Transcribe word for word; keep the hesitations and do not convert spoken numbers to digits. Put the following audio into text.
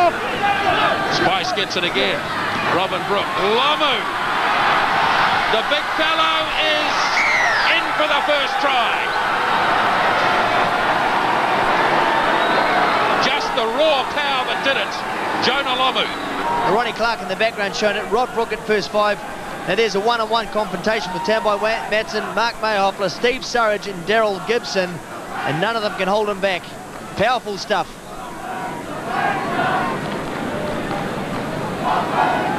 Spice gets it again. Robin Brook. Lomu. The big fellow is in for the first try. Just the raw power that did it. Jonah Lomu. Ronnie Clark in the background showing it. Rod Brook at first five. Now there's a one-on-one confrontation with Tabai, Matson, Mark Mayerhofler, Steve Surridge and Daryl Gibson, and none of them can hold him back. Powerful stuff.